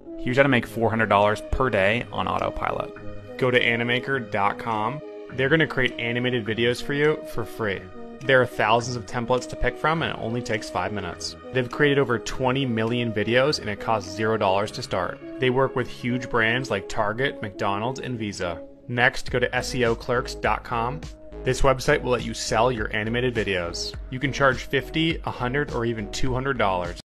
Here's how to make $400 per day on Autopilot. Go to animaker.com. They're going to create animated videos for you for free. There are thousands of templates to pick from, and it only takes 5 minutes. They've created over 20 million videos, and it costs $0 to start. They work with huge brands like Target, McDonald's, and Visa. Next, go to SEOclerks.com. This website will let you sell your animated videos. You can charge $50, $100, or even $200.